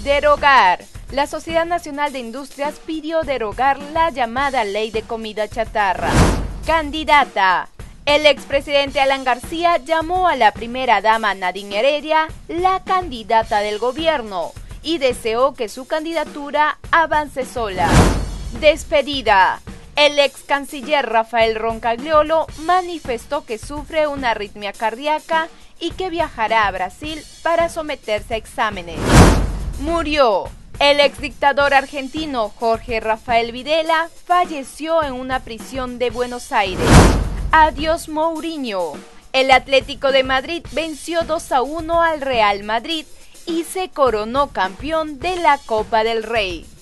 Derogar. La Sociedad Nacional de Industrias pidió derogar la llamada Ley de Comida Chatarra. Candidata. El expresidente Alan García llamó a la primera dama Nadine Heredia la candidata del gobierno y deseó que su candidatura avance sola. Despedida. El ex canciller Rafael Roncagliolo manifestó que sufre una arritmia cardíaca y que viajará a Brasil para someterse a exámenes. Murió. El exdictador argentino Jorge Rafael Videla falleció en una prisión de Buenos Aires. Adiós Mourinho. El Atlético de Madrid venció 2-1 al Real Madrid y se coronó campeón de la Copa del Rey.